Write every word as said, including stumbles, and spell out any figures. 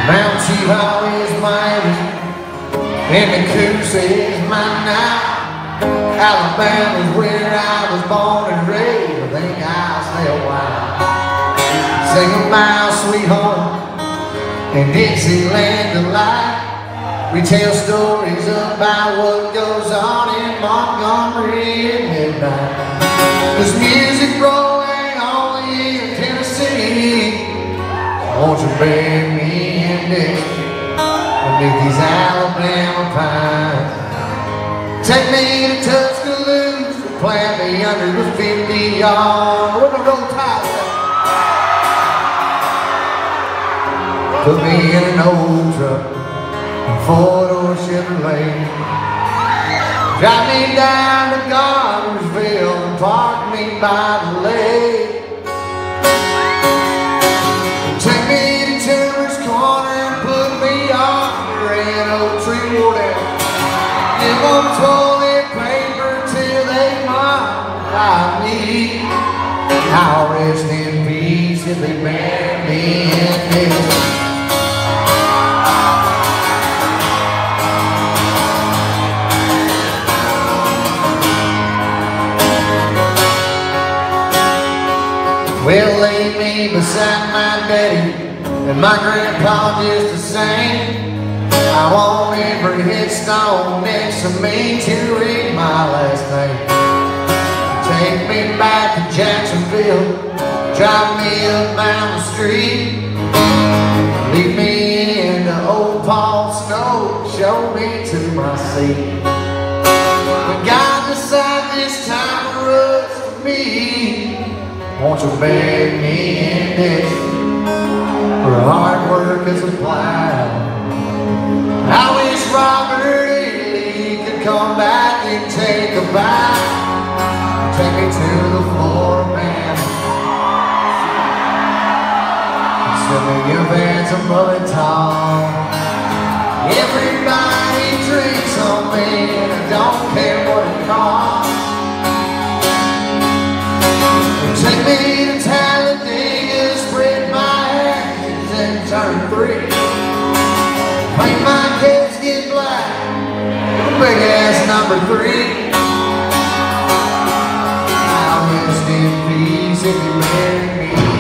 Mount Chief always Miami, and the Coosa is mine now. Alabama's where I was born and raised. I think I'll stay a while. Sing about sweet home and Dixieland delight. We tell stories about what goes on in Montgomery at midnight. There's music rolling only in Tennessee. Won't you bury me in Dixie beneath these Alabama pines? Take me to Tuscaloosa, plant me under the fifty yard. Where the roll tide at? Put me in an old truck, a four-door Chevrolet. Drive me down to Garnersville and park me by the lake. Take me to Timber's Corner and put me on the red oak tree ward. Give them toilet paper till they mock me. I'll rest in peace if they bury me in this. Well, lay me beside my daddy and my grandpa just the same. I want every headstone next to me to read my last name. Take me back to Jacksonville, drive me up down the street. Leave me in the old Paul Snow, show me to my seat. But God decided this time for us to meet. Won't you bury me in this, for hard work is applied. I wish Robert E. Lee could come back and take a bite. Take me to the floor, man. Send me your bands above it tall. Everybody drinks on me and I don't care what it costs. Take me to Talladega, spread my ashes and turn three. Paint my casket black, big ass number three. I'll rest in peace if you marry me.